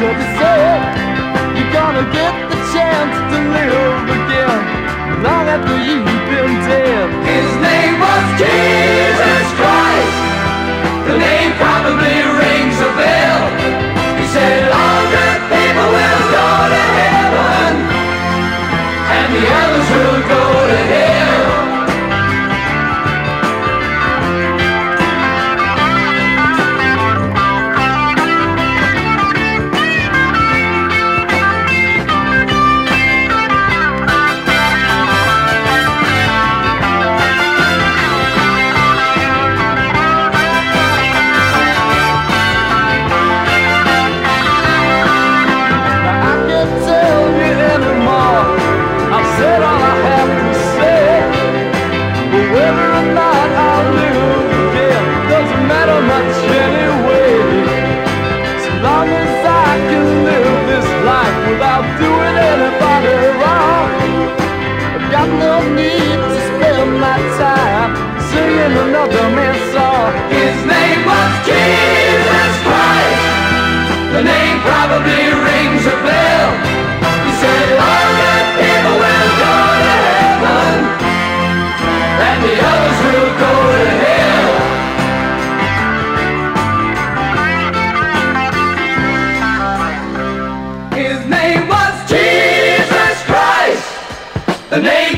so they say you're gonna get the chance to live again long after you've been dead. His name was Jesus Christ. The name probably rings a bell. He said all good people will go to heaven and the others will go to hell. Another man saw. His name was Jesus Christ. The name probably rings a bell. He said all good people will go to heaven and the others will go to hell. His name was Jesus Christ. The name